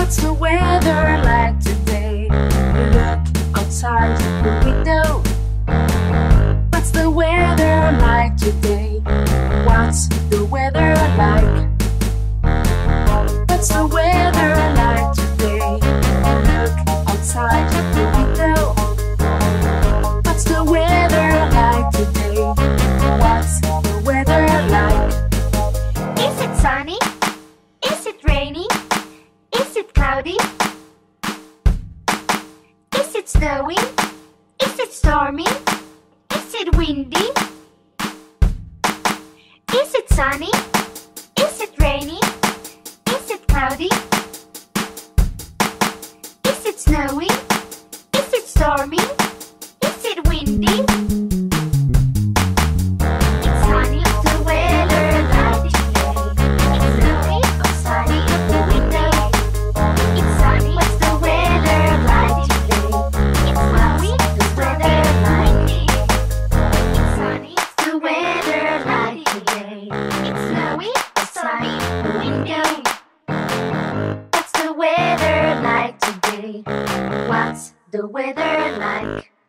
What's the weather like today? Look outside the window. What's the weather like today? What's the weather like? What's the weather like today? Look outside the window. What's the weather like today? What's the weather like? Is it sunny? Is it rainy? Is it cloudy? Is it snowy? Is it stormy? Is it windy? Is it sunny? Is it rainy? Is it cloudy? Is it snowy? Is it stormy? Is it windy? It's sunny, the weather like today. It's snowy, outside of the window. It's sunny, what's the weather like today? It's snowy, the weather like it. It's sunny, the weather like today. It's snowy, outside the window. What's the weather like today? What's the weather like?